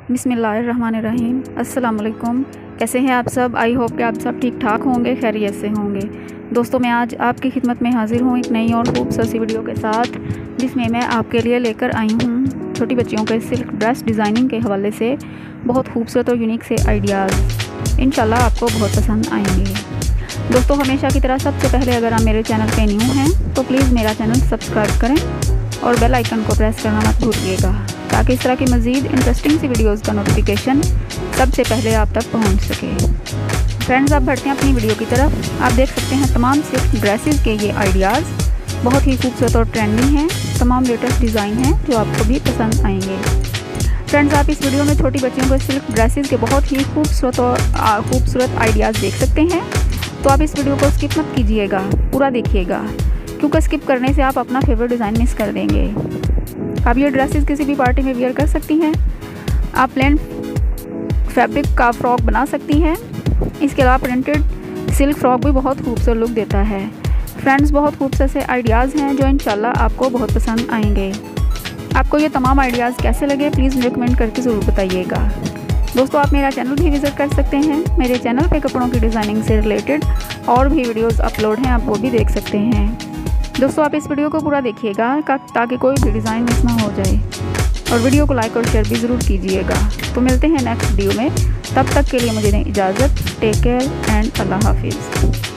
बिस्मिल्लाहिर्रहमानिर्रहीम। अस्सलाम वालेकुम। कैसे हैं आप सब? आई होप कि आप सब ठीक ठाक होंगे, खैरियत से होंगे। दोस्तों, मैं आज आपकी खिदमत में हाजिर हूँ एक नई और खूबसूरत सी वीडियो के साथ, जिसमें मैं आपके लिए लेकर आई हूँ छोटी बच्चियों के सिल्क ड्रेस डिज़ाइनिंग के हवाले से बहुत खूबसूरत और यूनिक से आइडियाज़। इंशाल्लाह आपको बहुत पसंद आएंगे। दोस्तों, हमेशा की तरह सबसे पहले अगर आप मेरे चैनल पे न्यू हैं तो प्लीज़ मेरा चैनल सब्सक्राइब करें और बेल आइकन को प्रेस करना मत भूलिएगा, ताकि इस तरह की मज़ीद इंटरेस्टिंग सी वीडियोज़ का नोटिफिकेशन सबसे पहले आप तक पहुंच सके। फ्रेंड्स, आप बढ़ते हैं अपनी वीडियो की तरफ। आप देख सकते हैं तमाम सिल्क ड्रेसेस के ये आइडियाज़ बहुत ही खूबसूरत और ट्रेंडी हैं। तमाम लेटेस्ट डिज़ाइन हैं जो आपको भी पसंद आएंगे। फ्रेंड्स, आप इस वीडियो में छोटी बच्चियों को सिल्क ड्रेसेस के बहुत ही खूबसूरत आइडियाज़ देख सकते हैं। तो आप इस वीडियो को स्किप मत कीजिएगा, पूरा देखिएगा, क्योंकि स्किप करने से आप अपना फेवरेट डिज़ाइन मिस कर देंगे। आप ये ड्रेसेस किसी भी पार्टी में वियर कर सकती हैं। आप प्लेन फैब्रिक का फ्रॉक बना सकती हैं। इसके अलावा प्रिंटेड सिल्क फ्रॉक भी बहुत खूबसूरत लुक देता है। फ्रेंड्स, बहुत खूबसूरत से आइडियाज़ हैं जो इंशाल्लाह आपको बहुत पसंद आएंगे। आपको ये तमाम आइडियाज़ कैसे लगे प्लीज़ मुझे कमेंट करके ज़रूर बताइएगा। दोस्तों, आप मेरा चैनल भी विज़िट कर सकते हैं। मेरे चैनल पे कपड़ों की डिज़ाइनिंग से रिलेटेड और भी वीडियोस अपलोड हैं, आप वो भी देख सकते हैं। दोस्तों, आप इस वीडियो को पूरा देखिएगा ताकि कोई भी डिज़ाइन मिस ना हो जाए, और वीडियो को लाइक और शेयर भी ज़रूर कीजिएगा। तो मिलते हैं नेक्स्ट वीडियो में, तब तक के लिए मुझे दें इजाज़त। टेक केयर एंड अल्लाह हाफिज़।